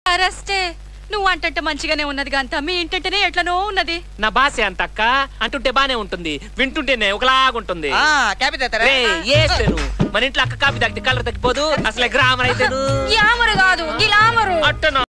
అరెస్టే నువ్వు అంటంటే మంచిగానే ఉన్నది గంత మీ ఇంటంటేనే ఎట్లనో ఉన్నది నా బాసే అంత అక్క అంటుంటే బానే ఉంటుంది వింటుంటేనే ఒకలాగుంటుంది మన ఇంట్లో అక్క కాపీ తాగితే కలర్ తగ్గిపోదు అసలే గ్రామర్ అయితే గ్లామర్ కాదు గ్లామర్ అట్టను